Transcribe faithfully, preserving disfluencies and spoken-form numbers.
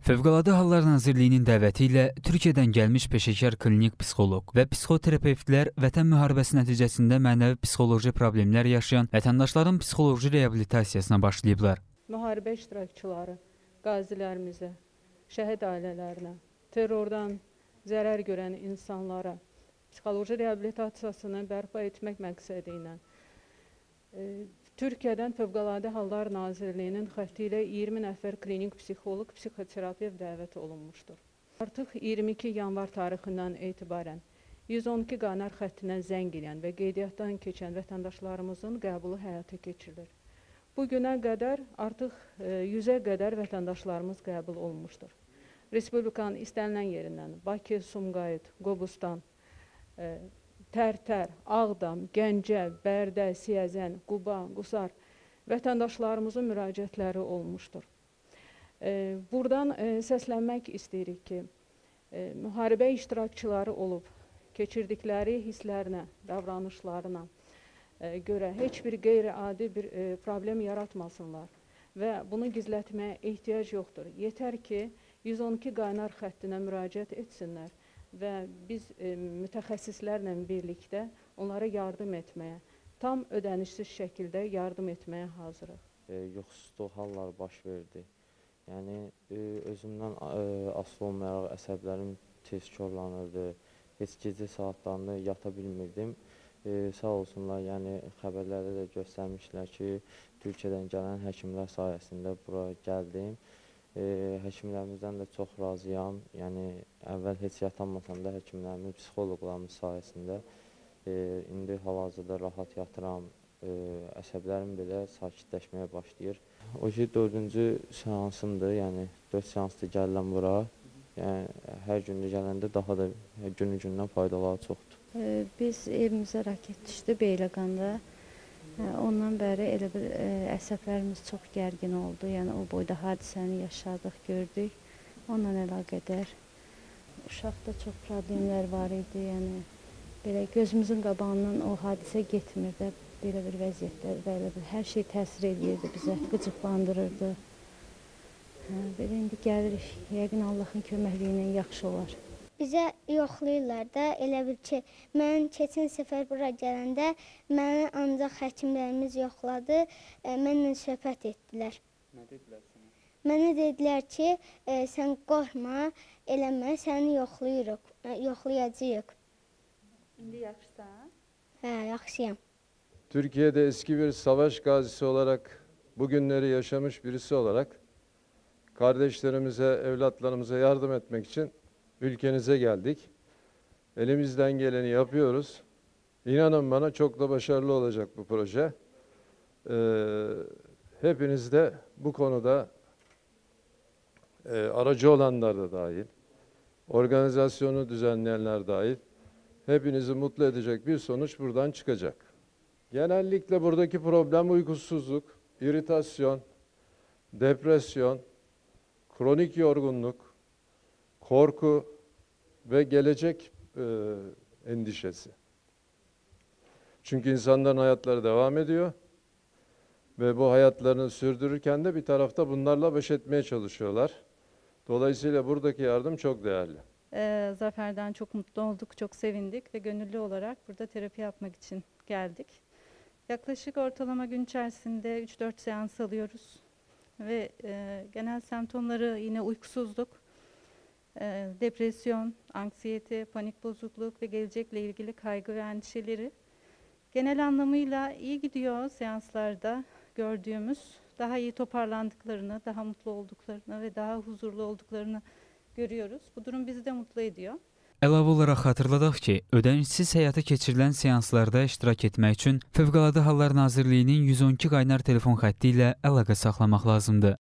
Fövqəladə Hallar Nazirliyinin dəvəti ilə Türkiyədən gəlmiş peşəkar klinik psixoloq və psixoterapevtlər vətən müharibəsi nəticəsində mənəvi psixoloji problemlər yaşayan vətəndaşların psixoloji reabilitasiyasına başlayıblar. Müharibə iştirakçıları, qazilərimizə, şəhid ailələrinə, terrordan zərər görən insanlara psixoloji reabilitasiyasını bərpa etmək məqsədi ilə e, Türkiyədən Fövqəladə Hallar Nazirliyinin xətti ilə iyirmi nəfər klinik psixoloq, psixoterapevt dəvət olunmuşdur. Artıq iyirmi iki yanvar tarixindən etibarən yüz on iki qaynar xəttinə zəng edən və qeydiyyatdan keçən vətəndaşlarımızın qəbulu həyata keçirilir. Bu günə qədər artıq yüzə qədər vətəndaşlarımız qəbul olunmuşdur. Respublikanın istənilən yerindən Bakı, Sumqayıt, Qobustan, e, Tərtər, Ağdam, Gəncə, Bərdə, Siyəzən, Quba, Qusar vətəndaşlarımızın müraciətləri olmuşdur. E, buradan e, səslənmək istəyirik ki, e, müharibə iştirakçıları olub, keçirdikləri hisslərinə, davranışlarına e, görə heç bir qeyri-adi bir e, problem yaratmasınlar və bunu gizlətməyə ehtiyac yoxdur. Yetər ki, yüz on iki qaynar xəttinə müraciət etsinlər və biz e, mütəxəssislərlə birlikdə onlara yardım etməyə, tam ödənişsiz şəkildə yardım etməyə hazırıq. E, yuxusuzluq hallar baş verdi. Yəni e, özümdən e, asılı olmayaraq əsəblərim tez korlanırdı. Heç gecə saatlarında yata bilmirdim. E, sağ olsunlar, yəni xəbərlərdə də göstərmişlər ki, Türkiyədən gələn həkimlər sayəsində bura gəldim. E, həkimlərimizdən də çox razıyam. Yəni əvvəl heç yatanmasam da həkimlərimiz, psixoloqlarımız sayəsində e, indi hal-hazırda rahat yatıram. E, əsəblərim belə sakitləşməyə başlayır. O ki, dördüncü seansımdır, yəni dörd seansdır gəlirəm bura. Yəni hər gündə gələndə daha da günü-gündən faydaları çoxdur. E, biz evimizə raket düşdü Beyləqanda. Ondan bəri elə bir ə, əsəblərimiz çox gərgin oldu. Yəni o boyda hadisəni yaşadıq, gördük. Onunla əlaqədar uşaqda çox problemlər var idi. Yəni belə gözümüzün qabağından o hadisə getmirdi. Belə bir vəziyyətlər, belə bir hər şey təsir edirdi bizə, qıcıqlandırırdı. Hə, belə indi gəlirik. Yəqin Allahın köməkliyi ilə yaxşı olar. Bizə yoxlayırlar da, elə bil ki, mən keçən səfər bura gələndə məni ancaq həkimlərimiz yoxladı, e, mənlə söhbət etdilər. Nə dedilər sənə? Mənə dedilər ki, e, sən qorxma, eləmə, səni yoxlayırıq, e, yoxlayacağıq. İndi yaxşısan? Hə, yaxşıyam. Türkiye'de eski bir savaş gazisi olarak, bugünleri yaşamış birisi olarak kardeşlerimize, evlatlarımıza yardım etmek için ülkenize geldik. Elimizden geleni yapıyoruz. İnanın bana çok da başarılı olacak bu proje. Ee, hepiniz de bu konuda e, aracı olanlar da dahil, organizasyonu düzenleyenler dahil, hepinizi mutlu edecek bir sonuç buradan çıkacak. Genellikle buradaki problem uykusuzluk, iritasyon, depresyon, kronik yorgunluk, korku ve gelecek e, endişesi. Çünkü insanların hayatları devam ediyor ve bu hayatlarını sürdürürken de bir tarafta bunlarla baş etmeye çalışıyorlar. Dolayısıyla buradaki yardım çok değerli. Ee, Zafer'den çok mutlu olduk, çok sevindik ve gönüllü olarak burada terapi yapmak için geldik. Yaklaşık ortalama gün içerisinde üç dört seans alıyoruz ve e, genel semptomları yine uykusuzluk, e, depresyon, anksiyete, panik bozukluk ve gelecekle ilgili kaygı ve endişeleri. Genel anlamıyla iyi gidiyor seanslarda gördüğümüz, daha iyi toparlandıklarını, daha mutlu olduklarını ve daha huzurlu olduklarını görüyoruz. Bu durum bizi de mutlu ediyor. Əlavə olaraq xatırladaq ki, ödənişsiz həyata keçirilən seanslarda iştirak etmək üçün Fövqəladə Hallar Nazirliyinin yüz on iki qaynar telefon xətti ilə əlaqə saxlamaq lazımdır.